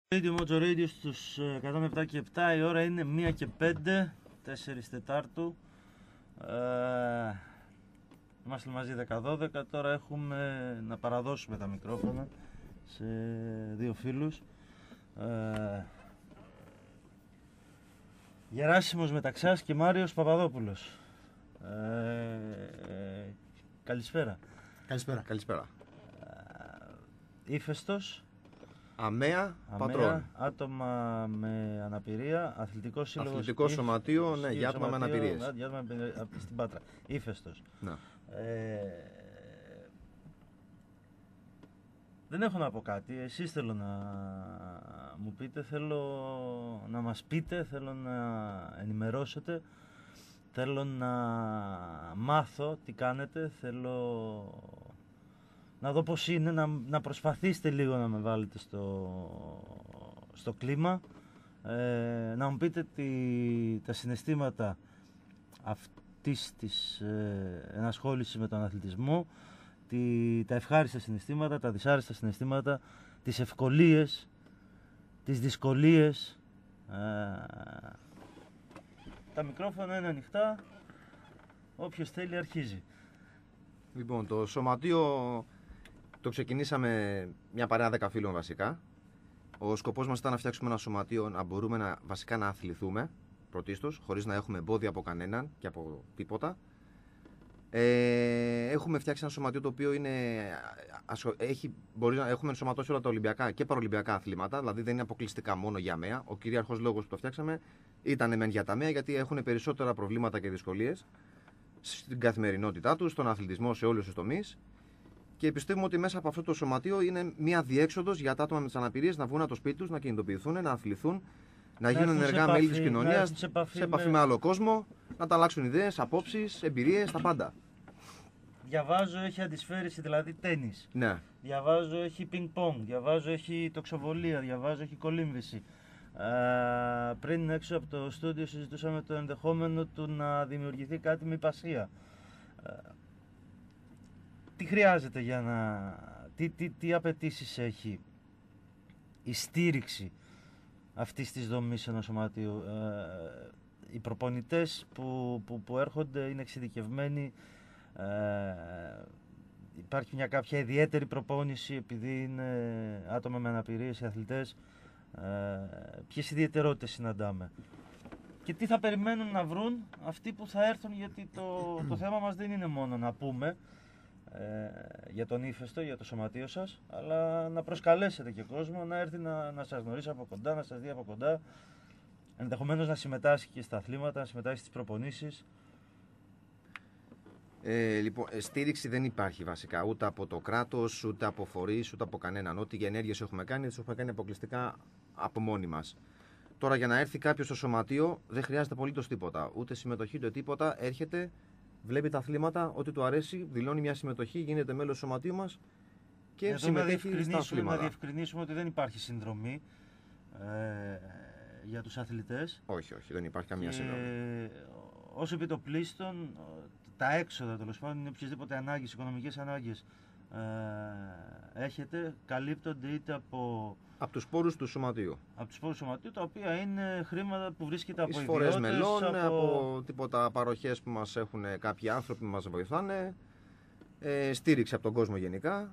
Radio Mojo Radio στους 107 και 7, η ώρα είναι 1 και 5, 4 Τετάρτου. Είμαστε μαζί 10-12, τώρα έχουμε να παραδώσουμε τα μικρόφωνα σε δύο φίλους. Γεράσιμος Μεταξάς και Μάριος Παπαδόπουλος. Καλησπέρα. Καλησπέρα. Ήφαιστος. Αμαία Πατρών. Άτομα με αναπηρία, αθλητικό σύλλογο. Αθλητικό σωματείο, ναι, για άτομα με αναπηρίες. Στην Πάτρα. Ήφαιστος. Να. Δεν έχω να πω κάτι. Εσείς θέλω να μου πείτε, θέλω να μας πείτε, θέλω να ενημερώσετε, θέλω να μάθω τι κάνετε, θέλω να δω πώς είναι, να προσπαθήσετε λίγο να με βάλετε στο κλίμα, να μου πείτε τα συναισθήματα αυτής της ενασχόλησης με τον αθλητισμό, τα ευχάριστα συναισθήματα, τα δυσάρεστα συναισθήματα, τις ευκολίες, τις δυσκολίες. Τα μικρόφωνα είναι ανοιχτά, όποιος θέλει αρχίζει. Λοιπόν, το σωματείο το ξεκινήσαμε μια παρέα 10 φίλων βασικά. Ο σκοπός μας ήταν να φτιάξουμε ένα σωματείο να μπορούμε βασικά να αθληθούμε πρωτίστως, χωρίς να έχουμε εμπόδια από κανέναν και από τίποτα. Έχουμε φτιάξει ένα σωματείο το οποίο μπορεί να έχουμε ενσωματώσει όλα τα Ολυμπιακά και παραολυμπιακά αθλήματα, δηλαδή δεν είναι αποκλειστικά μόνο για ΑΜΕΑ. Ο κυρίαρχος λόγος που το φτιάξαμε ήταν μεν για τα ΑΜΕΑ, γιατί έχουν περισσότερα προβλήματα και δυσκολίες στην καθημερινότητά τους, στον αθλητισμό, σε όλους τους τομείς. Και πιστεύουμε ότι μέσα από αυτό το σωματείο είναι μια διέξοδος για τα άτομα με τις αναπηρίες να βγουν από το σπίτι τους, να κινητοποιηθούν, να αθληθούν, να γίνουν ενεργά μέλη της κοινωνίας, σε επαφή με άλλο κόσμο, να τα αλλάξουν ιδέες, απόψεις, εμπειρίες, τα πάντα. Διαβάζω έχει αντισφαίριση, δηλαδή τένις. Ναι. Διαβάζω έχει πινκ-πονγκ, διαβάζω έχει τοξοβολία, διαβάζω έχει κολύμβηση. Πριν έξω από το στούντιο συζητούσαμε το ενδεχόμενο του να δημιουργηθεί κάτι με υπασία. Τι χρειάζεται για τι απαιτήσεις έχει η στήριξη αυτής της δομής ενός σωματείου? Οι προπονητές που έρχονται είναι εξειδικευμένοι, υπάρχει μια κάποια ιδιαίτερη προπόνηση επειδή είναι άτομα με αναπηρίες, οι αθλητές, ποιες ιδιαιτερότητες συναντάμε και τι θα περιμένουν να βρουν αυτοί που θα έρθουν, γιατί το θέμα μας δεν είναι μόνο να πούμε για τον Ήφαιστο, για το σωματείο σας, αλλά να προσκαλέσετε και κόσμο να έρθει να σας γνωρίσει από κοντά, να σας δει από κοντά, ενδεχομένως να συμμετάσχει και στα αθλήματα, να συμμετάσχει στις προπονήσεις. Λοιπόν, στήριξη δεν υπάρχει βασικά ούτε από το κράτος, ούτε από φορείς, ούτε από κανέναν. Ό,τι για ενέργειες έχουμε κάνει, τις έχουμε κάνει αποκλειστικά από μόνοι μας. Τώρα, για να έρθει κάποιος στο σωματείο, δεν χρειάζεται απολύτως τίποτα. Ούτε συμμετοχή, ούτε τίποτα. Έρχεται, βλέπει τα αθλήματα, ό,τι του αρέσει, δηλώνει μια συμμετοχή, γίνεται μέλος του σωματείου μας και συμμετέχει στα αθλήματα. Να διευκρινίσουμε ότι δεν υπάρχει συνδρομή για τους αθλητές. Όχι, δεν υπάρχει καμία συνδρομή. Όσο επιτοπλίστων, τα έξοδα τέλος πάντων, είναι οποιασδήποτε ανάγκες, οικονομικές ανάγκες έχετε, καλύπτονται είτε από τους πόρους του σωματείου. Από τους πόρους του σωματείου, τα οποία είναι χρήματα που βρίσκεται από εισφορές μελών, από τίποτα παροχές που μας έχουν κάποιοι άνθρωποι που μας βοηθάνε, στήριξη από τον κόσμο γενικά.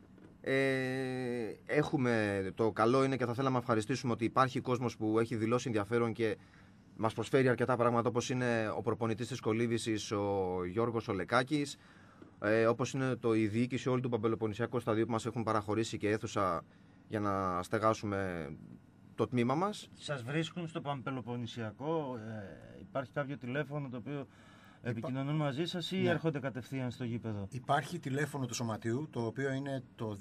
Το καλό είναι και θα θέλαμε να ευχαριστήσουμε ότι υπάρχει κόσμος που έχει δηλώσει ενδιαφέρον και μας προσφέρει αρκετά πράγματα, όπως είναι ο προπονητής της κολύμβησης, ο Γιώργος Ολεκάκης, όπως είναι η διοίκηση όλου του Παμπελοποννησιακού Σταδίου που μας έχουν παραχωρήσει και αίθουσα για να στεγάσουμε το τμήμα μας. Σας βρίσκουν στο Παμπελοποννησιακό, υπάρχει κάποιο τηλέφωνο το οποίο επικοινωνούν μαζί σας ή έρχονται κατευθείαν στο γήπεδο? Υπάρχει τηλέφωνο του σωματείου, το οποίο είναι το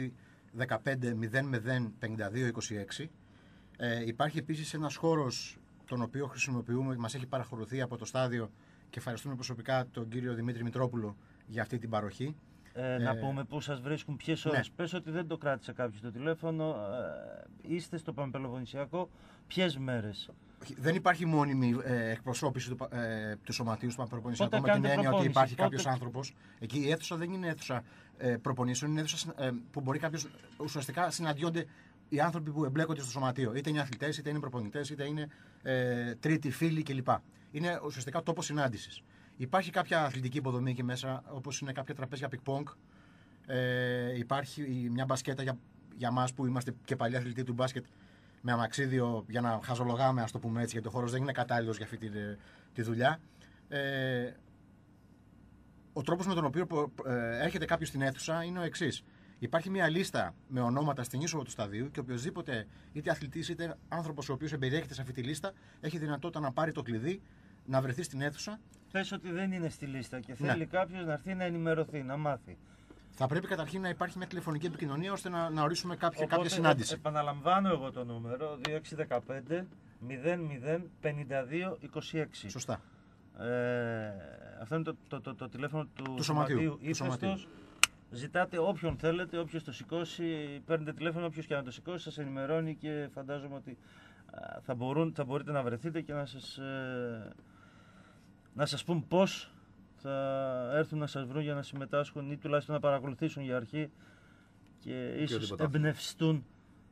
2615 005226. Υπάρχει επίσης ένας χώρος τον οποίο χρησιμοποιούμε, μας έχει παραχωρηθεί από το στάδιο και ευχαριστούμε προσωπικά τον κύριο Δημήτρη Μητρόπουλο για αυτή την παροχή. Να πούμε πού σας βρίσκουν, ποιες ώρες. Ναι. Πες ότι δεν το κράτησε κάποιος το τηλέφωνο. Είστε στο Παμπελοποννησιακό ποιες μέρες? Δεν υπάρχει μόνιμη εκπροσώπηση του σωματείου του Παμπελοποννησιακού, με την έννοια ότι υπάρχει κάποιος άνθρωπος. Εκεί η αίθουσα δεν είναι αίθουσα προπονήσεων, είναι αίθουσα που μπορεί κάποιος, ουσιαστικά συναντιόνται οι άνθρωποι που εμπλέκονται στο σωματείο. Είτε είναι αθλητές, είτε είναι προπονητές, είτε είναι τρίτοι φίλοι κλπ. Είναι ουσιαστικά τόπος συνάντησης. Υπάρχει κάποια αθλητική υποδομή εκεί μέσα, όπως είναι κάποια τραπέζια πικ-πονγκ. Υπάρχει μια μπασκέτα για μας που είμαστε και παλιοί αθλητοί του μπάσκετ με αμαξίδιο για να χαζολογάμε, ας το πούμε έτσι, γιατί ο χώρος δεν είναι κατάλληλος για αυτή τη δουλειά. Ο τρόπος με τον οποίο έρχεται κάποιος στην αίθουσα είναι ο εξής. Υπάρχει μια λίστα με ονόματα στην είσοδο του σταδίου και οποιοδήποτε, είτε αθλητής είτε άνθρωπος ο οποίος εμπεριέχεται σε αυτή τη λίστα, έχει δυνατότητα να πάρει το κλειδί, να βρεθεί στην αίθουσα. Πες ότι δεν είναι στη λίστα και θέλει κάποιος να έρθει να ενημερωθεί, να μάθει. Θα πρέπει καταρχήν να υπάρχει μια τηλεφωνική επικοινωνία ώστε να ορίσουμε κάποια συνάντηση. Επαναλαμβάνω εγώ το νούμερο 2615 00 52 26. Σωστά. Αυτό είναι το τηλέφωνο του σωματείου ύφεστος. Ζητάτε όποιον θέλετε, όποιος το σηκώσει, παίρνετε τηλέφωνο, όποιος και να το σηκώσει, σας ενημερώνει και φαντάζομαι ότι θα μπορείτε να βρεθείτε και να σας πούν πώς θα έρθουν να σας βρουν για να συμμετάσχουν ή τουλάχιστον να παρακολουθήσουν για αρχή και ίσως εμπνευστούν.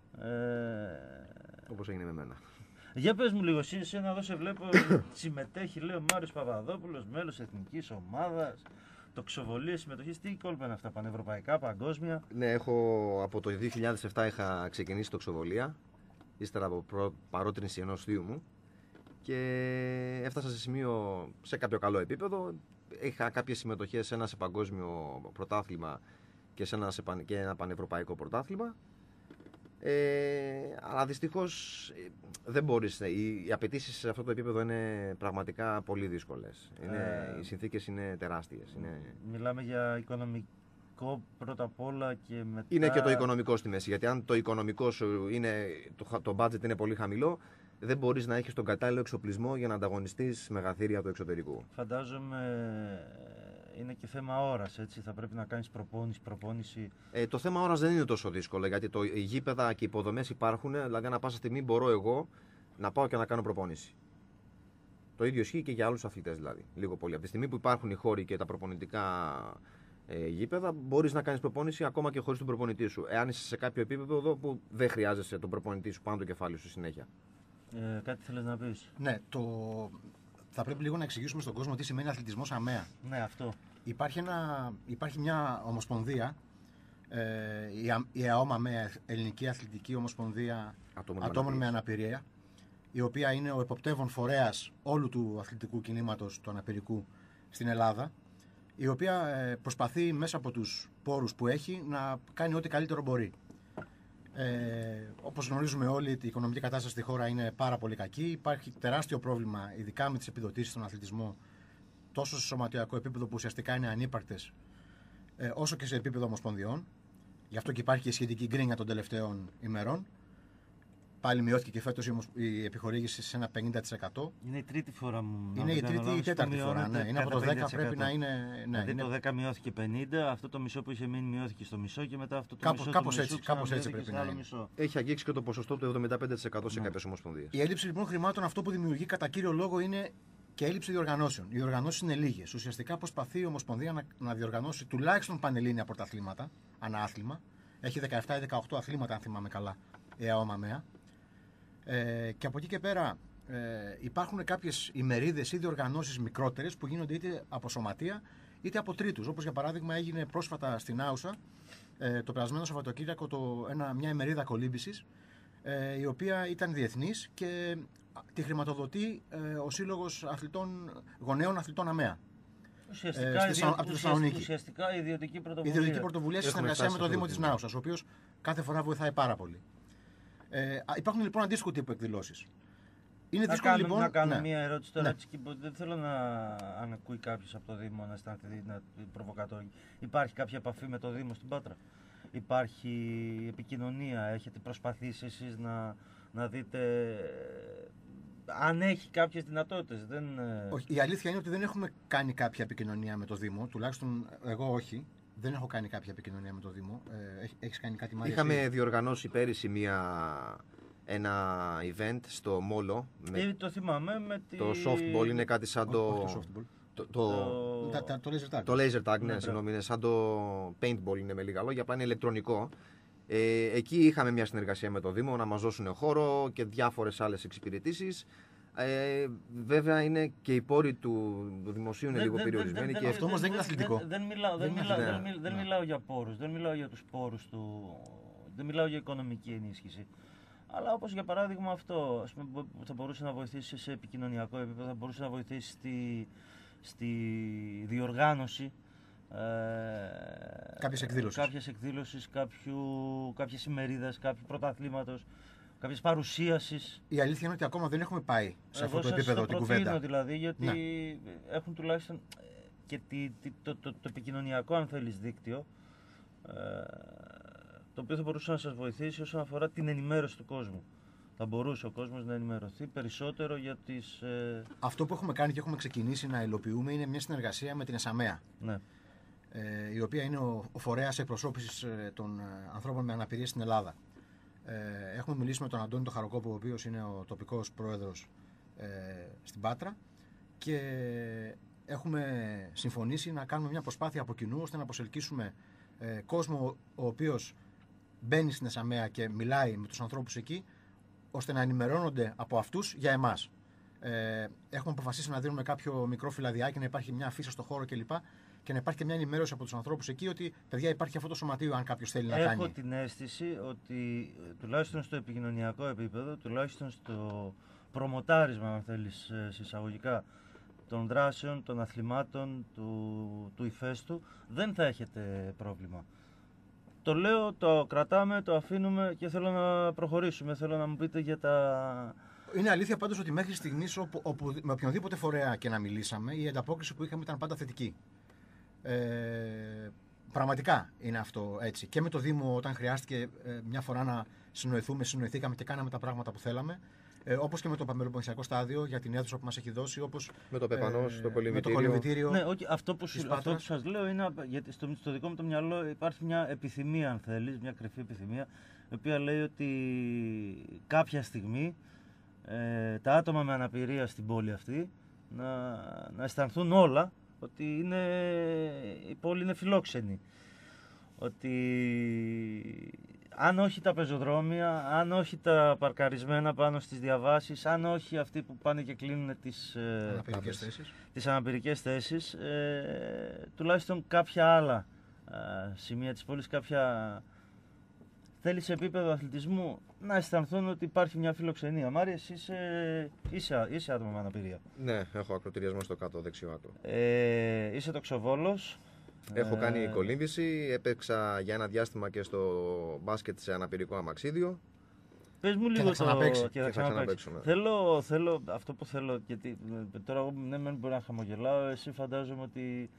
Όπως έγινε με μένα. Για πες μου λίγο, εσύ εδώ σε βλέπω, συμμετέχει, λέει ο Μάριος Παπαδόπουλος, μέλος εθνικής ομάδας, τοξοβολίες, συμμετοχής, τι κόλπα είναι αυτά, πανευρωπαϊκά, παγκόσμια? Ναι, από το 2007 είχα ξεκινήσει τοξοβολία, ύστερα από παρότρινση ενός θείου μου και έφτασα σε κάποιο καλό επίπεδο. Είχα κάποιες συμμετοχές σε παγκόσμιο πρωτάθλημα και ένα πανευρωπαϊκό πρωτάθλημα. Αλλά δυστυχώς δεν μπορείς. Οι απαιτήσεις σε αυτό το επίπεδο είναι πραγματικά πολύ δύσκολες. Οι συνθήκες είναι τεράστιες. Μιλάμε για οικονομικό πρώτα απ' όλα και μετά... Είναι και το οικονομικό στη μέση. Γιατί αν το οικονομικό σου είναι, το budget είναι πολύ χαμηλό, δεν μπορείς να έχεις τον κατάλληλο εξοπλισμό για να ανταγωνιστείς μεγαθύρια του εξωτερικού. Φαντάζομαι είναι και θέμα ώρας, έτσι, θα πρέπει να κάνεις προπόνηση. Το θέμα ώρας δεν είναι τόσο δύσκολο, γιατί οι γήπεδα και οι υποδομές υπάρχουν, δηλαδή ανά πάσα στιγμή μπορώ εγώ να πάω και να κάνω προπόνηση. Το ίδιο ισχύει και για άλλους αθλητές δηλαδή, λίγο πολύ. Από τη στιγμή που υπάρχουν οι χώροι και τα προπονητικά γήπεδα, μπορείς να κάνεις προπόνηση ακόμα και χωρίς τον προπονητή σου. Εάν είσαι σε κάποιο επίπεδο που δεν χρειάζεσαι τον προπονητή σου πάνω το κεφάλι σου συνέχεια. Κάτι θέλεις να πεις? Ναι, θα πρέπει λίγο να εξηγήσουμε στον κόσμο τι σημαίνει αθλητισμός ΑΜΕΑ. Ναι, αυτό. Υπάρχει μια ομοσπονδία, η ΑΟΜΑΜΕΑ, Ελληνική Αθλητική Ομοσπονδία Ατόμων με Αναπηρία, η οποία είναι ο εποπτεύων φορέας όλου του αθλητικού κινήματος του αναπηρικού στην Ελλάδα, η οποία προσπαθεί μέσα από τους πόρους που έχει να κάνει ό,τι καλύτερο μπορεί. Όπως γνωρίζουμε όλοι, η οικονομική κατάσταση στη χώρα είναι πάρα πολύ κακή. Υπάρχει τεράστιο πρόβλημα, ειδικά με τις επιδοτήσεις στον αθλητισμό, τόσο σε σωματιακό επίπεδο που ουσιαστικά είναι ανύπαρκτες, όσο και σε επίπεδο ομοσπονδιών. Γι' αυτό και υπάρχει και σχετική γκρίνια των τελευταίων ημερών. Πάλι μειώθηκε και φέτος η επιχορήγηση σε ένα 50%. Είναι η τρίτη φορά μου. Είναι η τρίτη ή η τέταρτη φορά. Ναι. Είναι από το 10 πρέπει να είναι. Ναι, δηλαδή το 10 μειώθηκε 50, αυτό το μισό που είχε μείνει μειώθηκε στο μισό και μετά αυτό το μισό. Κάπως έτσι πρέπει να είναι. Μισό. Έχει αγγίξει και το ποσοστό του 75% σε κάποιες ομοσπονδίες. Η έλλειψη λοιπόν χρημάτων αυτό που δημιουργεί κατά κύριο λόγο είναι και έλλειψη διοργανώσεων. Οι διοργανώσεις είναι λίγες. Ουσιαστικά προσπαθεί η Ομοσπονδία να διοργανώσει τουλάχιστον πανελλήνια πρωταθλήματα, ανά άθλημα. Έχει 17 ή 18 αθλήματα, αν θυμάμαι καλά, η ΑΟΜΑΜΕΑ. Και από εκεί και πέρα υπάρχουν κάποιες ημερίδες ή διοργανώσεις μικρότερες που γίνονται είτε από σωματεία είτε από τρίτους. Όπως για παράδειγμα έγινε πρόσφατα στην Άουσα το περασμένο Σαββατοκύριακο μια ημερίδα κολύμβησης, η οποία ήταν διεθνής και τη χρηματοδοτεί ο Σύλλογος Γονέων Αθλητών ΑΜΕΑ. Ουσιαστικά η ιδιωτική πρωτοβουλία. Η ιδιωτική πρωτοβουλία σε συνεργασία με το Δήμο της Νάουσας, ο οποίος κάθε φορά βοηθάει πάρα πολύ. Υπάρχουν λοιπόν αντίστοιχου τύπου εκδηλώσεις. Είναι δύσκολο λοιπόν. Να κάνω μια ερώτηση τώρα. Ναι. Δεν θέλω να αν ακούει κάποιος από το Δήμο να αισθάνεται προβοκατόρικη. Υπάρχει κάποια επαφή με το Δήμο στην Πάτρα? Υπάρχει επικοινωνία? Έχετε προσπαθήσει εσείς να δείτε αν έχει κάποιες δυνατότητες? Όχι, η αλήθεια είναι ότι δεν έχουμε κάνει κάποια επικοινωνία με το Δήμο. Τουλάχιστον εγώ όχι. Δεν έχω κάνει κάποια επικοινωνία με το Δήμο. Έχεις κάνει κάτι μάλιστα? Είχαμε διοργανώσει πέρυσι ένα event στο Μόλο. Το θυμάμαι. Το softball είναι κάτι σαν το laser tag. Το laser tag, ναι, συγγνώμη, είναι σαν το paintball, είναι με λίγα λόγια, απλά είναι ηλεκτρονικό. Εκεί είχαμε μια συνεργασία με το Δήμο να μας δώσουν χώρο και διάφορες άλλες εξυπηρετήσεις. Βέβαια είναι και οι πόροι του δημοσίου είναι λίγο περιορισμένοι. Και αυτό όμως δεν είναι αθλητικό. Δεν μιλάω για πόρους, δεν μιλάω για τους πόρους του, δεν μιλάω για οικονομική ενίσχυση. Αλλά όπως για παράδειγμα αυτό, ας πούμε, θα μπορούσε να βοηθήσει σε επικοινωνιακό επίπεδο, θα μπορούσε να βοηθήσει στη διοργάνωση κάποιες εκδήλωσεις, κάποιες ημερίδες, κάποιου πρωταθλήματος, κάποιες παρουσίασεις. Η αλήθεια είναι ότι ακόμα δεν έχουμε πάει σε αυτό το επίπεδο την κουβέντα. Δηλαδή, γιατί έχουν τουλάχιστον και το επικοινωνιακό, αν θέλεις, δίκτυο, το οποίο θα μπορούσε να σας βοηθήσει όσον αφορά την ενημέρωση του κόσμου. Θα μπορούσε ο κόσμος να ενημερωθεί περισσότερο για τις... Αυτό που έχουμε κάνει και έχουμε ξεκινήσει να υλοποιούμε είναι μια συνεργασία με την ΕΣΑΜΕΑ. Ναι. Η οποία είναι ο φορέας εκπροσώπησης των ανθρώπων με αναπηρία στην Ελλάδα. Έχουμε μιλήσει με τον Αντώνη τον Χαροκόπο, ο οποίος είναι ο τοπικός πρόεδρος στην Πάτρα, και έχουμε συμφωνήσει να κάνουμε μια προσπάθεια από κοινού ώστε να προσελκύσουμε κόσμο ο οποίος μπαίνει στην ΕΣΑΜΕΑ και μιλάει με τους ανθρώπους εκεί, ώστε να ενημερώνονται από αυτούς για εμάς. Έχουμε αποφασίσει να δίνουμε κάποιο μικρό φυλαδιάκι, να υπάρχει μια αφίσα στο χώρο κλπ. Και να υπάρχει και μια ενημέρωση από τους ανθρώπους εκεί ότι, παιδιά, υπάρχει αυτό το σωματείο, αν κάποιος θέλει να κάνει. Έχω την αίσθηση ότι τουλάχιστον στο επικοινωνιακό επίπεδο, τουλάχιστον στο προμοτάρισμα, αν θέλεις, εισαγωγικά, των δράσεων, των αθλημάτων, του ηφαίστου, δεν θα έχετε πρόβλημα. Το λέω, το κρατάμε, το αφήνουμε και θέλω να προχωρήσουμε. Θέλω να μου πείτε για τα... Είναι αλήθεια πάντως ότι μέχρι στιγμής με οποιονδήποτε φορέα και να μιλήσαμε, η ανταπόκριση που είχαμε ήταν πάντα θετική. Πραγματικά είναι αυτό έτσι. Και με το Δήμο, όταν χρειάστηκε μια φορά να συνοηθήκαμε και κάναμε τα πράγματα που θέλαμε. Όπως και με το Παπελοποννησιακό στάδιο για την αίθουσα που μας έχει δώσει, όπως με το Πεπανός, το κολυμβητήριο. Ναι, αυτό που σας λέω είναι γιατί στο δικό μου το μυαλό υπάρχει μια επιθυμία, αν θέλεις, μια κρυφή επιθυμία, η οποία λέει ότι κάποια στιγμή τα άτομα με αναπηρία στην πόλη αυτή να αισθανθούν όλα ότι η πόλη είναι φιλόξενη. Ότι αν όχι τα πεζοδρόμια, αν όχι τα παρκαρισμένα πάνω στις διαβάσεις, αν όχι αυτοί που πάνε και κλείνουν τις αναπηρικές θέσεις, τουλάχιστον κάποια άλλα σημεία της πόλης, θέλει σε επίπεδο αθλητισμού να αισθανθούν ότι υπάρχει μια φιλοξενία. Μάρια, εσύ είσαι άτομο με αναπηρία. Ναι, έχω ακροτηριασμό στο κάτω δεξιό άκρο. Είσαι τοξοβόλος. Έχω κάνει κολύμβηση, έπαιξα για ένα διάστημα και στο μπάσκετ σε αναπηρικό αμαξίδιο. Πες μου λίγο και θα ξαναπαίξω. Ναι. Θέλω αυτό που θέλω, γιατί τώρα εγώ δεν μπορεί να χαμογελάω, εσύ φαντάζομαι ότι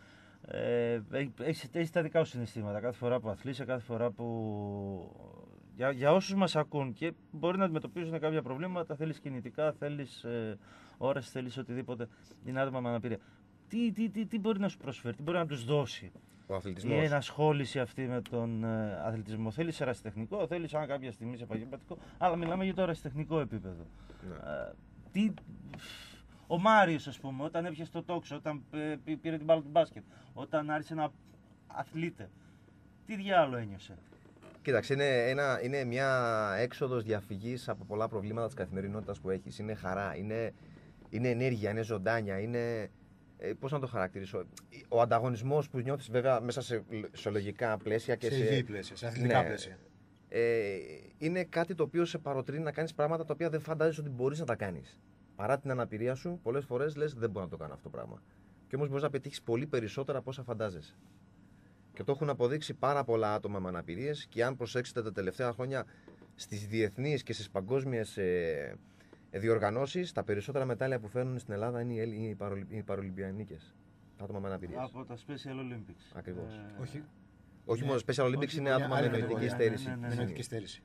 έχεις τα δικά σου συναισθήματα κάθε φορά που αθλείσαι, κάθε φορά που... Για όσους μας ακούν και μπορεί να αντιμετωπίζουν κάποια προβλήματα, θέλεις κινητικά, θέλεις ώρες, θέλεις οτιδήποτε, είναι άτομα με αναπηρία. Τι μπορεί να σου προσφέρει, τι μπορεί να τους δώσει ο αθλητισμός, η ενασχόληση αυτή με τον αθλητισμό? Θέλεις ερασιτεχνικό, θέλεις αν κάποια στιγμή σε επαγγελματικό, αλλά μιλάμε για το ερασιτεχνικό επίπεδο. Ναι. Ο Μάριος, ας πούμε, όταν έπιασε το τόξο, όταν πήρε την μπάλα του μπάσκετ, όταν άρχισε να αθλείται, τι διάλογο ένιωσε? Κοίταξε, είναι μια έξοδος διαφυγής από πολλά προβλήματα της καθημερινότητας που έχεις. Είναι χαρά, είναι ενέργεια, είναι ζωντάνια, είναι... πώς να το χαρακτηρίσω? Ο ανταγωνισμός που νιώθεις βέβαια μέσα σε λογικά πλαίσια και σε υγιή πλαίσια, σε αθλητικά πλαίσια. Είναι κάτι το οποίο σε παροτρύνει να κάνεις πράγματα τα οποία δεν φαντάζεσαι ότι μπορείς να τα κάνεις. Παρά την αναπηρία σου, πολλές φορές λες δεν μπορώ να το κάνω αυτό το πράγμα. Και όμως μπορείς να πετύχεις πολύ περισσότερα από όσα φαντάζεσαι. Και το έχουν αποδείξει πάρα πολλά άτομα με αναπηρίες, και αν προσέξετε τα τελευταία χρόνια στις διεθνείς και στις παγκόσμιες διοργανώσεις, τα περισσότερα μετάλλια που φέρνουν στην Ελλάδα είναι οι παρολυμπιανίκες. Τα άτομα με αναπηρίες. Από τα Special Olympics. Ακριβώς. Όχι μόνο Special Olympics, είναι άτομα με νοητική στέρηση.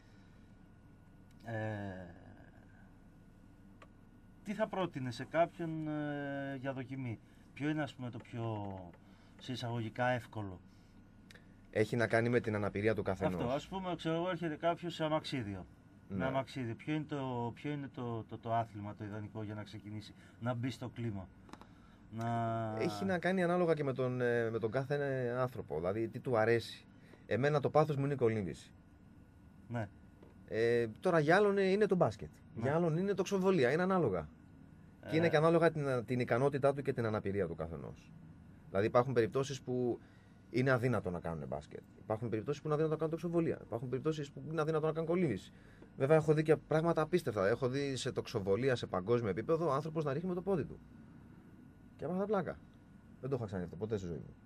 Τι θα πρότεινε σε κάποιον για δοκιμή? Ποιο είναι, ας πούμε, το πιο σε εισαγωγικά εύκολο? Έχει να κάνει με την αναπηρία του καθενός. Αυτό, ας πούμε, ξέρω εγώ, έρχεται κάποιος σε αμαξίδιο. Ναι. Με αμαξίδιο. Ποιο είναι το άθλημα το ιδανικό για να ξεκινήσει, να μπει στο κλίμα? Έχει να κάνει ανάλογα και με τον κάθε άνθρωπο. Δηλαδή, τι του αρέσει. Εμένα το πάθος μου είναι η κολύμβηση. Ναι. Τώρα για άλλον είναι το μπάσκετ. Για άλλον είναι το ξοβολία. Είναι ανάλογα. Και είναι και ανάλογα την ικανότητά του και την αναπηρία του καθενός. Δηλαδή υπάρχουν περιπτώσεις που είναι αδύνατο να κάνουν μπάσκετ. Υπάρχουν περιπτώσεις που είναι αδύνατο να κάνουν τοξοβολία. Υπάρχουν περιπτώσεις που είναι αδύνατο να κάνουν κολύμβηση. Βέβαια, έχω δει και πράγματα απίστευτα. Έχω δει σε τοξοβολία σε παγκόσμιο επίπεδο ο άνθρωπος να ρίχνει με το πόδι του. Και άπαθα πλάκα. Δεν το είχα ξανά αυτό ποτέ στη ζωή μου.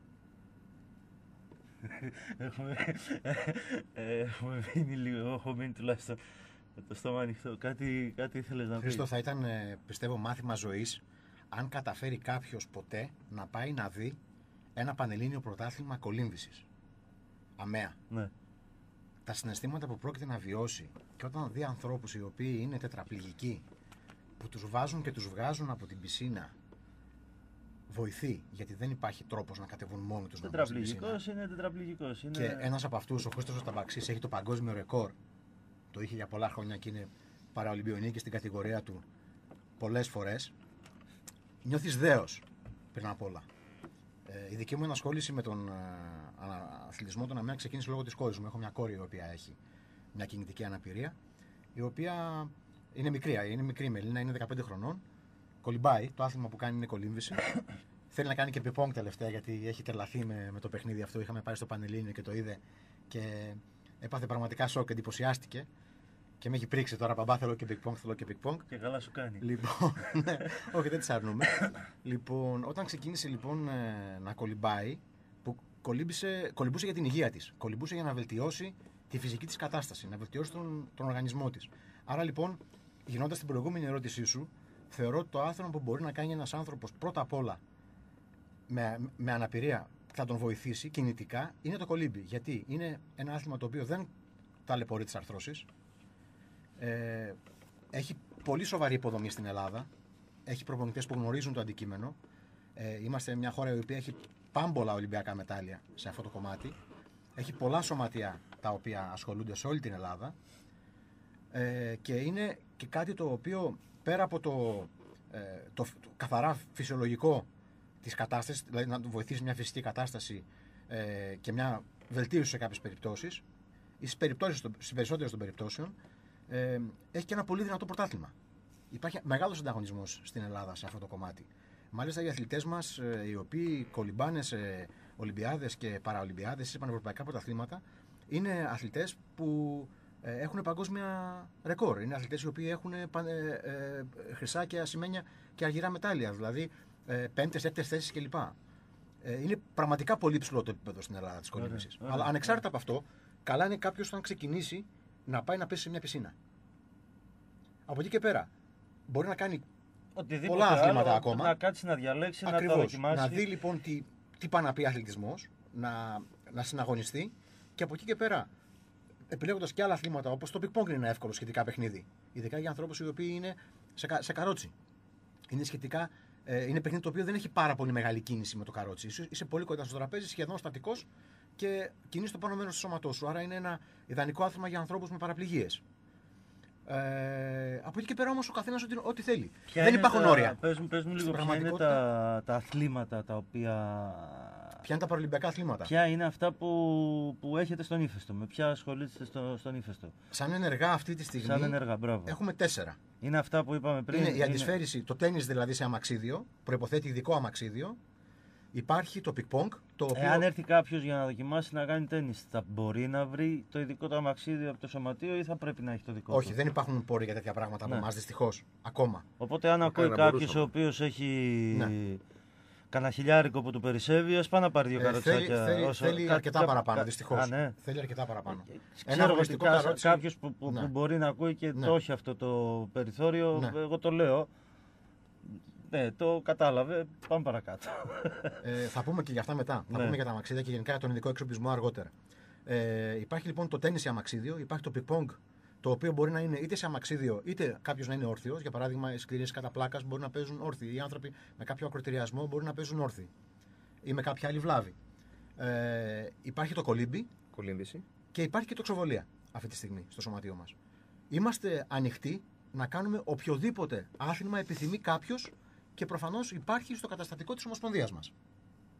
Έχουμε μείνει λίγο, έχω μείνει τουλάχιστον με το στόμα ανοιχτό. Κάτι ήθελες να πεις? Χρήστο, θα ήταν, πιστεύω, μάθημα ζωής αν καταφέρει κάποιος ποτέ να πάει να δει ένα πανελλήνιο πρωτάθλημα κολύμβησης. Αμαία. Ναι. Τα συναισθήματα που πρόκειται να βιώσει και όταν δει ανθρώπους οι οποίοι είναι τετραπληγικοί, που τους βάζουν και τους βγάζουν από την πισίνα, βοηθεί, γιατί δεν υπάρχει τρόπος να κατεβούν μόνοι τους. Τετραπληγικός είναι τετραπληγικός. Και ένας από αυτούς, ο Χρήστος ο Ταμπαξής, έχει το παγκόσμιο ρεκόρ. Το είχε για πολλά χρόνια και είναι παραολυμπιονίκης στην κατηγορία του πολλές φορές. Νιώθεις δέος πριν απ' όλα. Η δική μου ενασχόληση με τον αθλητισμό των αμαία ξεκίνησε λόγω της κόρης μου. Έχω μια κόρη η οποία έχει μια κινητική αναπηρία, η οποία είναι μικρή η Μελίνα, είναι 15 χρονών. Κολυμπάει, το άθλημα που κάνει είναι κολύμβηση. Θέλει να κάνει και πιπόγκ τελευταία, γιατί έχει τρελαθεί με το παιχνίδι αυτό. Είχαμε πάει στο Πανελλήνιο και το είδε και έπαθε πραγματικά σοκ, εντυπωσιάστηκε. Και με έχει πρίξει τώρα, μπαμπά, θέλω και πιπόγκ. Και καλά σου κάνει. Λοιπόν, ναι, όχι, δεν τις αρνούμε. Λοιπόν, όταν ξεκίνησε λοιπόν να κολυμπάει, που κολυμπούσε για την υγεία της. Κολυμπούσε για να βελτιώσει τη φυσική της κατάσταση, να βελτιώσει τον οργανισμό της. Άρα λοιπόν, γινώντας την προηγούμενη ερώτησή σου, θεωρώ ότι το άθλημα που μπορεί να κάνει ένας άνθρωπος πρώτα απ' όλα με αναπηρία, θα τον βοηθήσει κινητικά, είναι το κολύμπι. Γιατί είναι ένα άθλημα το οποίο δεν ταλαιπωρεί τις αρθρώσεις. Έχει πολύ σοβαρή υποδομή στην Ελλάδα. Έχει προπονητές που γνωρίζουν το αντικείμενο. Είμαστε μια χώρα η οποία έχει πάμπολα Ολυμπιακά μετάλλια σε αυτό το κομμάτι. Έχει πολλά σωματεία τα οποία ασχολούνται σε όλη την Ελλάδα. Και είναι και κάτι το οποίο πέρα από το καθαρά φυσιολογικό της κατάστασης, δηλαδή να του βοηθήσει μια φυσική κατάσταση και μια βελτίωση σε κάποιες περιπτώσεις, ή στις περισσότερες των περιπτώσεων, έχει και ένα πολύ δυνατό πρωτάθλημα. Υπάρχει μεγάλος ανταγωνισμός στην Ελλάδα σε αυτό το κομμάτι. Μάλιστα οι αθλητές μας, οι οποίοι κολυμπάνε σε Ολυμπιάδες και Παραολυμπιάδες ή σε πανευρωπαϊκά πρωταθλήματα, είναι αθλητές που έχουν παγκόσμια ρεκόρ. Είναι αθλητές οι οποίοι έχουν χρυσά και ασημένια και αργυρά μετάλλια, δηλαδή 5ες, 6ες θέσεις κλπ. Είναι πραγματικά πολύ ψηλό το επίπεδο στην Ελλάδα της κολύμβησης. Αλλά ανεξάρτητα από αυτό, καλά είναι κάποιος όταν ξεκινήσει να πάει να πέσει σε μια πισίνα. Από εκεί και πέρα μπορεί να κάνει πολλά αθλήματα ακόμα. Να κάτσει να διαλέξει, ακριβώς, να τα δοκιμάσει. Να δει λοιπόν τι πάει να πει αθλητισμός, να συναγωνιστεί και από εκεί και πέρα, επιλέγοντας και άλλα αθλήματα όπως το πικ-πονγκ είναι ένα εύκολο σχετικά παιχνίδι. Ειδικά για ανθρώπους οι οποίοι είναι σε καρότσι. Είναι παιχνίδι το οποίο δεν έχει πάρα πολύ μεγάλη κίνηση με το καρότσι. Είσαι πολύ κοντά στο τραπέζι, σχεδόν στατικός και κινείς το πάνω μέρος του σώματός σου. Άρα είναι ένα ιδανικό άθλημα για ανθρώπους με παραπληγίες. Από εκεί και πέρα όμως ο καθένας ό,τι θέλει. Δεν υπάρχουν όρια. Πες μου λίγο ποια είναι τα αθλήματα τα οποία... Ποια είναι τα παραολυμπιακά αθλήματα? Ποια είναι αυτά που έχετε στον ύφεστο? Με ποια ασχολείστε στον ύφεστο? Σαν ενεργά αυτή τη στιγμή. Σαν ενεργά, μπράβο. Έχουμε 4. Είναι αυτά που είπαμε πριν. Είναι η αντισφαίριση, το τένις δηλαδή σε αμαξίδιο, προϋποθέτει ειδικό αμαξίδιο. Υπάρχει το πικ-πονγκ. Αν έρθει κάποιος για να δοκιμάσει να κάνει τένις, θα μπορεί να βρει το ειδικό του αμαξίδιο από το σωματείο ή θα πρέπει να έχει το δικό του? Όχι, δεν υπάρχουν πόροι για τέτοια πράγματα από εμάς, δυστυχώς. Ακόμα. Οπότε, αν ακούει κάποιος ο οποίος έχει κανένα χιλιάρικο που του περισσεύει, ας πάει να πάρει 2 καροτσάκια. Θέλει αρκετά παραπάνω, δυστυχώς. Ναι. Θέλει αρκετά παραπάνω. Ξέρω ότι κάποιος που μπορεί να ακούει και το έχει αυτό το περιθώριο, εγώ το λέω. Ναι, το κατάλαβε. Πάμε παρακάτω. Θα πούμε και για αυτά μετά. Θα πούμε για τα αμαξίδια και γενικά για τον ειδικό εξοπλισμό αργότερα. Υπάρχει λοιπόν το τένις σε αμαξίδιο, υπάρχει το πικ-πονγκ, το οποίο μπορεί να είναι είτε σε αμαξίδιο είτε κάποιος να είναι όρθιος. Για παράδειγμα, οι σκληρές κατά πλάκας μπορεί να παίζουν όρθιοι. Οι άνθρωποι με κάποιο ακροτηριασμό μπορεί να παίζουν όρθιοι ή με κάποια άλλη βλάβη. Υπάρχει το κολύμβηση και υπάρχει και το ξοβολία αυτή τη στιγμή στο σωματείο μας. Είμαστε ανοιχτοί να κάνουμε οποιοδήποτε άθλημα επιθυμεί κάποιος και προφανώς υπάρχει στο καταστατικό της Ομοσπονδίας μας.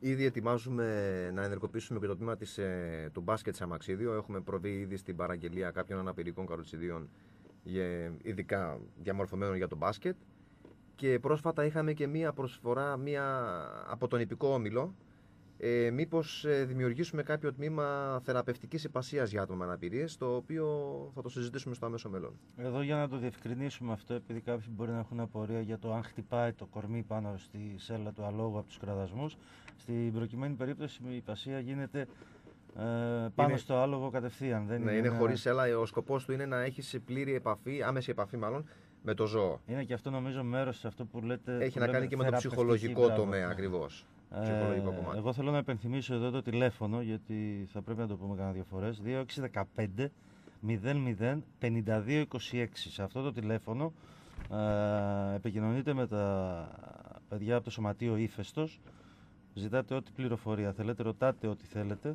Ήδη ετοιμάζουμε να ενεργοποιήσουμε και το τμήμα του μπάσκετ σε Αμαξίδιο. Έχουμε προβεί ήδη στην παραγγελία κάποιων αναπηρικών καροτσιδίων, ειδικά διαμορφωμένων για το μπάσκετ. Και πρόσφατα είχαμε και μία προσφορά από τον Ιππικό Όμιλο. Μήπως δημιουργήσουμε κάποιο τμήμα θεραπευτικής υπασίας για άτομα με αναπηρίες, το οποίο θα το συζητήσουμε στο άμεσο μέλλον. Εδώ για να το διευκρινίσουμε αυτό, επειδή κάποιοι μπορεί να έχουν απορία για το αν χτυπάει το κορμί πάνω στη σέλα του αλόγου από τους κραδασμούς, στην προκειμένη περίπτωση η υπασία γίνεται πάνω στο άλογο κατευθείαν. Δεν είναι χωρίς σέλα, ο σκοπός του είναι να έχεις πλήρη επαφή, άμεση επαφή μάλλον, με το ζώο. Είναι και αυτό νομίζω μέρος σε αυτό που λέτε. Έχει να κάνει και με το ψυχολογικό τομέα ακριβώς. Εγώ θέλω να υπενθυμίσω εδώ το τηλέφωνο, γιατί θα πρέπει να το πούμε κανένα δύο φορές. 2615 00 52 26. Σε αυτό το τηλέφωνο επικοινωνείτε με τα παιδιά από το Σωματείο Ύφεστος. Ζητάτε ό,τι πληροφορία θέλετε, ρωτάτε ό,τι θέλετε.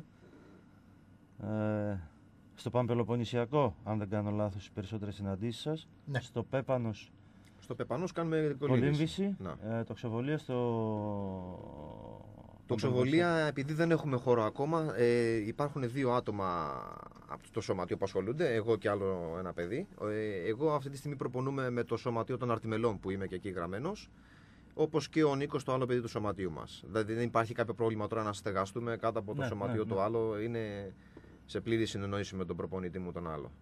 Στο Παμπελοποννησιακό, αν δεν κάνω λάθος, οι περισσότερες συναντήσεις σας. Ναι. Στο Πέπανος. Στο Πέπανος κάνουμε κολύμβηση. Το Ξεβολία στο... Το Ξεβολία, επειδή δεν έχουμε χώρο ακόμα, υπάρχουν δύο άτομα από το σωματείο που ασχολούνται, εγώ και άλλο ένα παιδί. Εγώ αυτή τη στιγμή προπονούμε με το σωματείο των Αρτιμελών που είμαι και εκεί γραμμένος, όπως και ο Νίκος, το άλλο παιδί του σωματείου μας. Δηλαδή δεν υπάρχει κάποιο πρόβλημα τώρα να στεγαστούμε κάτω από το σωματείο το άλλο, είναι σε πλήρη συνεννόηση με τον προπονητή μου τον άλλο.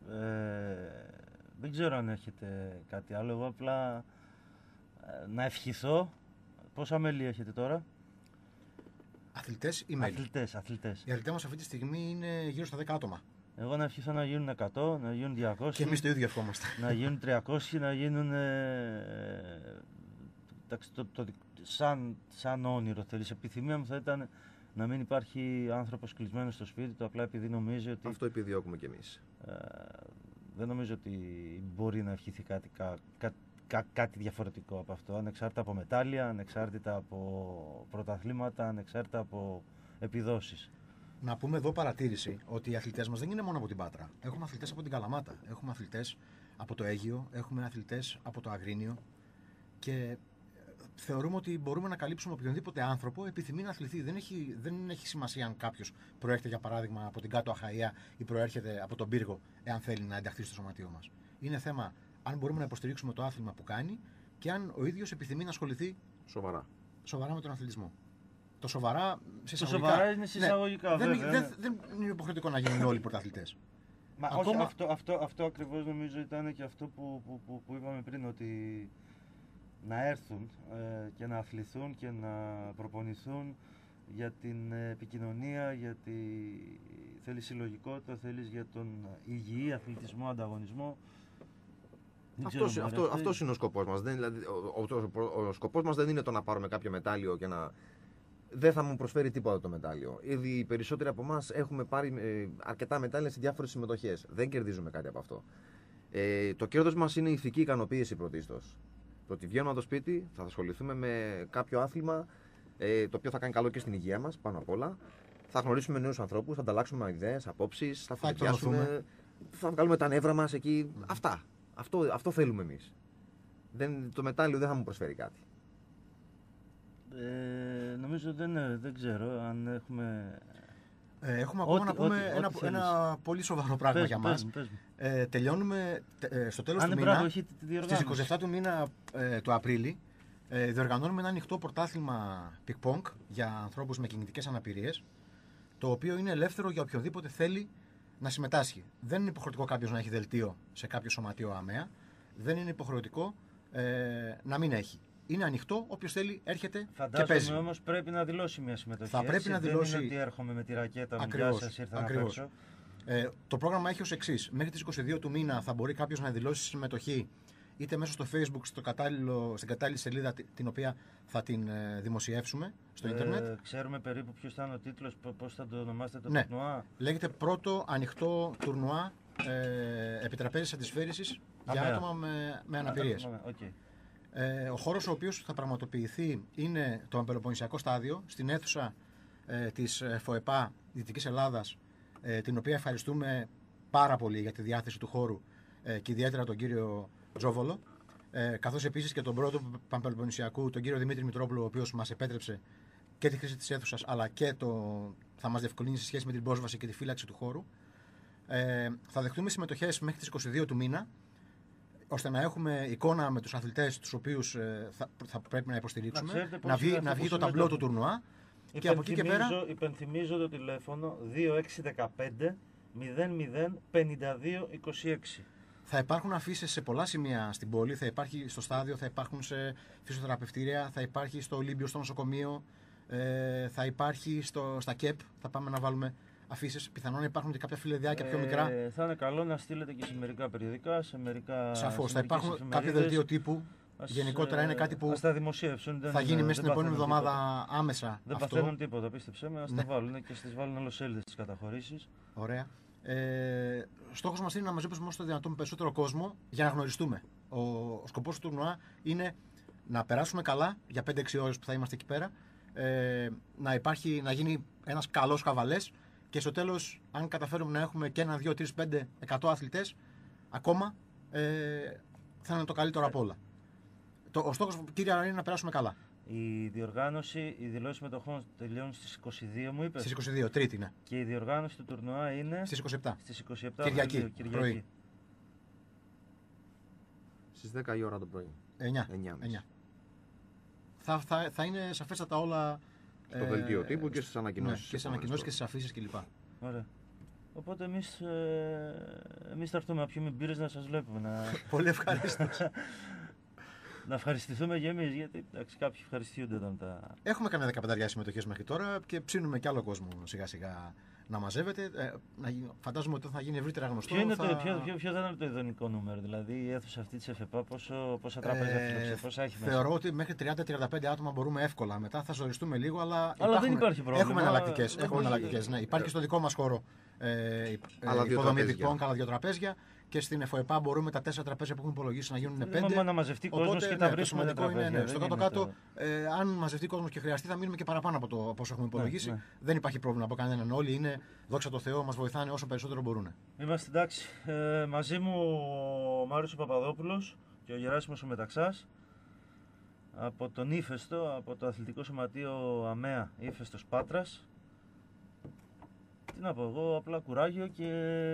Δεν ξέρω αν έχετε κάτι άλλο, εγώ απλά να ευχηθώ. Πόσα μέλη έχετε τώρα? Αθλητές ή μέλη? Αθλητές. Οι αθλητές μας αυτή τη στιγμή είναι γύρω στα 10 άτομα. Εγώ να ευχηθώ να γίνουν 100, να γίνουν 200. Και εμείς το ίδιο ευχόμαστε. Να γίνουν 300, να γίνουν σαν όνειρο θέλεις. Επιθυμία μου θα ήταν να μην υπάρχει άνθρωπος κλεισμένος στο σπίτι του, απλά επειδή νομίζει ότι... Αυτό επιδιώκουμε κι εμείς. Δεν νομίζω ότι μπορεί να ευχηθεί κάτι διαφορετικό από αυτό, ανεξάρτητα από μετάλλια, ανεξάρτητα από πρωταθλήματα, ανεξάρτητα από επιδόσεις. Να πούμε εδώ παρατήρηση ότι οι αθλητές μας δεν είναι μόνο από την Πάτρα. Έχουμε αθλητές από την Καλαμάτα, έχουμε αθλητές από το Αίγυο, έχουμε αθλητές από το Αγρίνιο και θεωρούμε ότι μπορούμε να καλύψουμε οποιονδήποτε άνθρωπο επιθυμεί να αθληθεί. Δεν έχει σημασία αν κάποιος προέρχεται για παράδειγμα από την Κάτω Αχαΐα ή προέρχεται από τον Πύργο, εάν θέλει να ενταχθεί στο σωματείο μας. Είναι θέμα αν μπορούμε να υποστηρίξουμε το άθλημα που κάνει και αν ο ίδιος επιθυμεί να ασχοληθεί σοβαρά με τον αθλητισμό. Το σοβαρά σοβαρά είναι συσσαγωγικά, βέβαια. Δεν είναι υποχρεωτικό να γίνουν όλοι πρωταθλητές. Μα ακόμα... όχι, αυτό ακριβώς νομίζω ήταν και αυτό που είπαμε πριν, ότι να έρθουν και να αθληθούν και να προπονηθούν για την επικοινωνία, γιατί θέλει συλλογικότητα, θέλεις για τον υγιή αθλητισμό, ανταγωνισμό. Αυτός είναι ο σκοπός μας. Δηλαδή, ο σκοπός μας δεν είναι το να πάρουμε κάποιο μετάλλιο και να... Δεν θα μου προσφέρει τίποτα το μετάλλιο. Ήδη οι περισσότεροι από εμάς έχουμε πάρει αρκετά μετάλλια σε διάφορες συμμετοχές. Δεν κερδίζουμε κάτι από αυτό. Το κέρδος μας είναι η ηθική ικανοποίηση πρωτίστως. Το ότι βγαίνουμε από το σπίτι, θα ασχοληθούμε με κάποιο άθλημα το οποίο θα κάνει καλό και στην υγεία μας πάνω απ' όλα. Θα γνωρίσουμε νέους ανθρώπους, θα ανταλλάξουμε ιδέες, απόψεις, θα φωτιάσουμε, θα βγάλουμε τα νεύρα μας εκεί. Αυτό θέλουμε εμείς. Το μετάλλιο δεν θα μου προσφέρει κάτι. Νομίζω δεν ξέρω αν έχουμε... Έχουμε ακόμα να πούμε ένα πολύ σοβαρό πράγμα για μας. Τελειώνουμε στο τέλος του μήνα, στις 27 του μήνα του Απρίλη, διοργανώνουμε ένα ανοιχτό πρωτάθλημα πικ-πονγκ για ανθρώπους με κινητικές αναπηρίες, το οποίο είναι ελεύθερο για οποιοδήποτε θέλει να συμμετάσχει. Δεν είναι υποχρεωτικό κάποιος να έχει δελτίο σε κάποιο σωματείο ΑΜΕΑ, δεν είναι υποχρεωτικό να μην έχει. Είναι ανοιχτό, όποιος θέλει έρχεται και παίζει. Φαντάζομαι όμως πρέπει να δηλώσει μια συμμετοχή. Θα πρέπει να δηλώσει. Δεν είναι ότι έρχομαι με τη ρακέτα μου, γεια σας, ήρθα να παίξω. Το πρόγραμμα έχει ως εξής. Μέχρι τις 22 του μήνα θα μπορεί κάποιος να δηλώσει συμμετοχή είτε μέσω στο Facebook, στην κατάλληλη σελίδα την οποία θα την δημοσιεύσουμε στο ίντερνετ. Ξέρουμε περίπου ποιος θα είναι ο τίτλος, πώς θα το ονομάσετε το τουρνουά. Λέγεται πρώτο ανοιχτό τουρνουά επιτραπέζης αντισφαίρησης για άτομα με αναπηρίες. Ο χώρος ο οποίος θα πραγματοποιηθεί είναι το Αμπελοποννησιακό στάδιο στην αίθουσα της ΦΟΕΠΑ Δυτικής Ελλάδας, την οποία ευχαριστούμε πάρα πολύ για τη διάθεση του χώρου και ιδιαίτερα τον κύριο Τζόβολο, καθώς επίσης και τον πρώτο Παμπελοποννησιακού, τον κύριο Δημήτρη Μητρόπουλο, ο οποίος μας επέτρεψε και τη χρήση της αίθουσας, αλλά και θα μας διευκολύνει σε σχέση με την πρόσβαση και τη φύλαξη του χώρου. Θα δεχτούμε συμμετοχές μέχρι τις 22 του μήνα, ώστε να έχουμε εικόνα με τους αθλητές τους οποίους θα πρέπει να υποστηρίξουμε, να βγει το ταμπλό του τουρνουά. Και από εκεί και πέρα. Υπενθυμίζω το τηλέφωνο 2615 00 52 26. Θα υπάρχουν αφήσεις σε πολλά σημεία στην πόλη. Θα υπάρχει στο στάδιο, θα υπάρχουν σε φυσιοθεραπευτήρια, θα υπάρχει στο Ολύμπιο, στο νοσοκομείο, θα υπάρχει στα ΚΕΠ. Θα πάμε να βάλουμε αφήσεις. Πιθανόν υπάρχουν και κάποια φιλεδιάκια πιο μικρά. Θα είναι καλό να στείλετε και σε μερικά περιοδικά, σε μερικά. Σαφώς. Θα υπάρχουν κάποια δελτίο τύπου. Γενικότερα είναι κάτι που θα γίνει μέσα στην επόμενη εβδομάδα άμεσα. Δεν παθαίνουν τίποτα, πίστεψέ με. Ας τα βάλουν και στις βάλουν ολοσέλιδες τις καταχωρήσεις. Ωραία. Στόχος μας είναι να μαζέψουμε όσο το δυνατόν περισσότερο κόσμο για να γνωριστούμε. Ο σκοπός του τουρνουά είναι να περάσουμε καλά για 5-6 ώρες που θα είμαστε εκεί πέρα, να γίνει ένας καλός χαβαλές και στο τέλος, αν καταφέρουμε να έχουμε και 1, 2, 3, 5, 100 αθλητές ακόμα, θα είναι το καλύτερο από όλα. Ο στόχος, κύριε, είναι να περάσουμε καλά. Η διοργάνωση, οι δηλώσεις μετοχών τελειώνουν στις 22, μου είπες. Στις 22, Τρίτη, ναι. Και η διοργάνωση του τουρνουά είναι στις 27. Στις 27 Κυριακή. Πρωί. Στις 10 η ώρα το πρωί. 9. Θα είναι σαφέστατα όλα. Στο δελτίο τύπου και στις ανακοινώσεις. Ναι, και στις ανακοινώσεις και στις αφήσεις κλπ. Ωραία. Οπότε εμείς θα έρθουμε να πιούμε μπύρες να σας βλέπουμε. Πολύ ευχαρίστως. Να ευχαριστηθούμε και εμείς, γιατί κάποιοι ευχαριστούνται όταν τα. Έχουμε κανένα 15 συμμετοχές μέχρι τώρα και ψήνουμε κι άλλο κόσμο σιγά σιγά να μαζεύεται. Φαντάζομαι ότι θα γίνει ευρύτερα γνωστό. Ποιο θα είναι το ιδανικό νούμερο, δηλαδή η αίθουσα αυτή της ΕΦΕΠΑ, πόσα τραπέζια φιλοξενεί, πόσα έχει μέσα? Θεωρώ ότι μέχρι 30-35 άτομα μπορούμε εύκολα. Μετά θα ζοριστούμε λίγο, αλλά δεν υπάρχει πρόβλημα. Έχουμε εναλλακτικές. Ναι. Υπάρχει στο δικό μας χώρο υποδομή δικτών, άλλα 2 τραπέζια. Και στην ΕΦΟΕΠΑ μπορούμε τα 4 τραπέζια που έχουν υπολογίσει να γίνουν 5. Να μαζευτεί κόσμος και τα βρίσκουμε. Το σημαντικό είναι στο κάτω-κάτω, αν μαζευτεί κόσμος και χρειαστεί, θα μείνουμε και παραπάνω από όσο έχουμε υπολογίσει. Ναι. Δεν υπάρχει πρόβλημα από κανέναν. Όλοι είναι, δόξα τω Θεώ, μας βοηθάνε όσο περισσότερο μπορούν. Είμαστε εντάξει. Μαζί μου ο Μάριος ο Παπαδόπουλος και ο Γεράσιμος ο Μεταξάς. Από τον Ήφαιστο, από το Αθλητικό Σωματείο ΑΜΕΑ Ήφαιστος Πάτρας. Τι να πω εγώ, απλά κουράγιο και.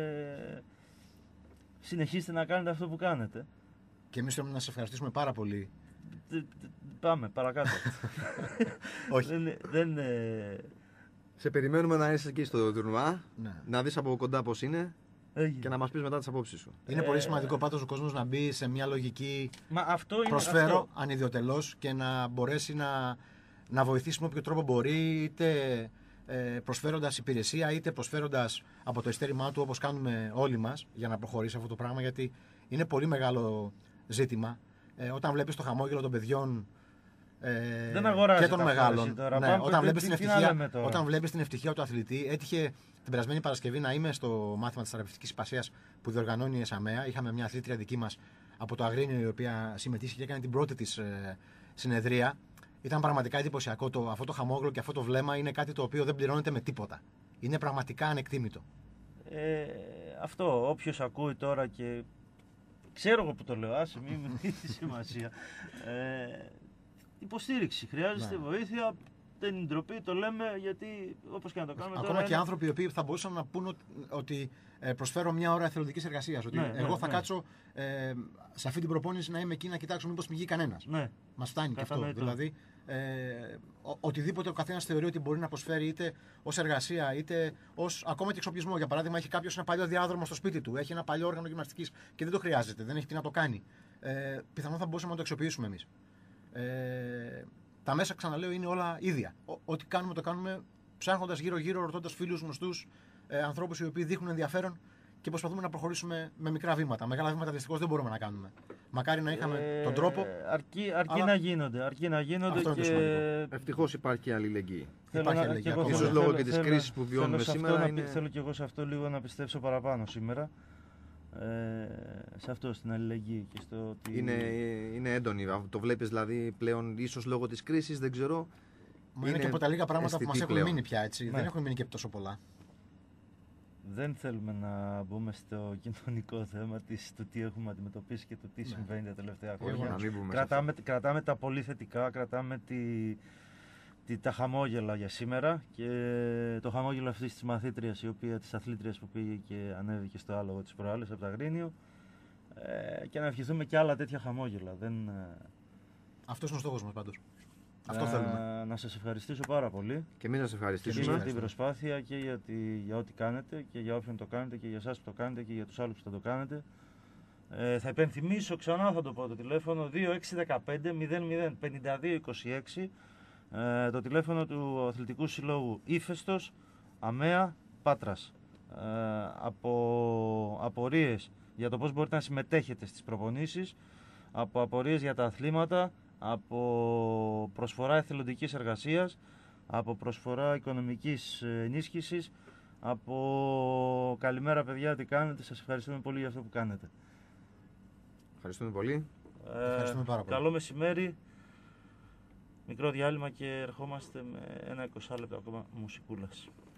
Συνεχίστε να κάνετε αυτό που κάνετε. Και εμείς θέλουμε να σας ευχαριστήσουμε πάρα πολύ. Πάμε, παρακάτω. Όχι. Σε περιμένουμε να είσαι εκεί στο τουρνουά, να δεις από κοντά πώς είναι και να μας πεις μετά τις απόψεις σου. Είναι πολύ σημαντικό πάντως ο κόσμος να μπει σε μια λογική αυτό προσφέρω ανιδιοτελώς και να μπορέσει να βοηθήσει με όποιο τρόπο μπορεί, είτε προσφέροντας υπηρεσία είτε προσφέροντας από το ειστέρημά του, όπως κάνουμε όλοι μας για να προχωρήσει αυτό το πράγμα, γιατί είναι πολύ μεγάλο ζήτημα. Όταν βλέπεις το χαμόγελο των παιδιών και των μεγάλων, όταν βλέπεις την ευτυχία του αθλητή. Έτυχε την περασμένη Παρασκευή να είμαι στο μάθημα της θεραπευτικής υπασίας που διοργανώνει η ΕΣΑΜΕΑ. Είχαμε μια αθλήτρια δική μας από το Αγρίνιο, η οποία συμμετείχε και έκανε την πρώτη της συνεδρία. Ήταν πραγματικά εντυπωσιακό. Αυτό το χαμόγελο και αυτό το βλέμμα είναι κάτι το οποίο δεν πληρώνεται με τίποτα. Είναι πραγματικά ανεκτήμητο. Αυτό, όποιος ακούει τώρα και. Ξέρω εγώ που το λέω, άσε, μην μου δίνει σημασία. Υποστήριξη. Χρειάζεται βοήθεια. Δεν είναι ντροπή, το λέμε γιατί όπως και να το κάνουμε. Ακόμα και άνθρωποι οι οποίοι θα μπορούσαν να πούν ότι προσφέρω μια ώρα εθελοντικής εργασίας. Ότι εγώ θα κάτσω σε αυτή την προπόνηση να είμαι εκεί να κοιτάξω μήπως μη βγει κανένας. Ναι. Μας φτάνει και αυτό. Δηλαδή, οτιδήποτε ο καθένας θεωρεί ότι μπορεί να προσφέρει είτε ως εργασία είτε ως ακόμα και εξοπλισμό. Για παράδειγμα, έχει κάποιος ένα παλιό διάδρομο στο σπίτι του, έχει ένα παλιό όργανο γυμναστικής και δεν το χρειάζεται, δεν έχει τι να το κάνει. Πιθανόν θα μπορούσαμε να το αξιοποιήσουμε εμείς. Τα μέσα, ξαναλέω, είναι όλα ίδια. Ό,τι κάνουμε, το κάνουμε ψάχνοντας γύρω-γύρω, ρωτώντας φίλους, γνωστούς, ανθρώπους οι οποίοι δείχνουν ενδιαφέρον και προσπαθούμε να προχωρήσουμε με μικρά βήματα. Μεγάλα βήματα δυστυχώς δεν μπορούμε να κάνουμε. Μακάρι να είχαμε τον τρόπο. Αρκεί να γίνονται. Αυτό και. Ευτυχώς υπάρχει και αλληλεγγύη. Υπάρχει αλληλεγγύη. Ίσως λόγω και της κρίσης που βιώνουμε σήμερα. Θέλω και εγώ σε αυτό λίγο να πιστέψω παραπάνω σήμερα. Σε αυτό, στην αλληλεγγύη και στο ότι. Είναι έντονη. Το βλέπεις δηλαδή πλέον, ίσως λόγω της κρίσης, δεν ξέρω. Μα είναι και από τα λίγα πράγματα που μας έχουν πλέον μείνει πια, έτσι. Δεν έχουν μείνει και τόσο πολλά. Δεν θέλουμε να μπούμε στο κοινωνικό θέμα του τι έχουμε αντιμετωπίσει και του τι συμβαίνει τα τελευταία χρόνια. Κρατάμε τα πολύ θετικά, κρατάμε τα χαμόγελα για σήμερα και το χαμόγελο αυτής της μαθήτριας, της αθλήτριας που πήγε και ανέβηκε στο άλογο της προάλλες από το Αγρίνιο, και να ευχηθούμε και άλλα τέτοια χαμόγελα. Αυτός είναι ο στόχος μας πάντως. Αυτό θέλουμε. Να σας ευχαριστήσω πάρα πολύ. Και εμείς να σας Και ευχαριστήσουμε. για την προσπάθεια και για ό,τι κάνετε και για όποιον το κάνετε και για εσάς που το κάνετε και για τους άλλους που θα το κάνετε. Θα υπενθυμίσω ξανά, θα το πω το τηλέφωνο 2615 00 52 26, το τηλέφωνο του Αθλητικού Συλλόγου Ύφεστος, ΑΜΕΑ, Πάτρας. Από απορίες για το πώς μπορείτε να συμμετέχετε στις προπονήσεις, από απορίες για τα αθλήματα, από προσφορά εθελοντικής εργασίας, από προσφορά οικονομικής ενίσχυσης, από καλημέρα παιδιά, τι κάνετε, σας ευχαριστούμε πολύ για αυτό που κάνετε. Ευχαριστούμε πολύ. Ευχαριστούμε πάρα πολύ. Καλό μεσημέρι, μικρό διάλειμμα και ερχόμαστε με ένα 20 λεπτό ακόμα μουσικούλας.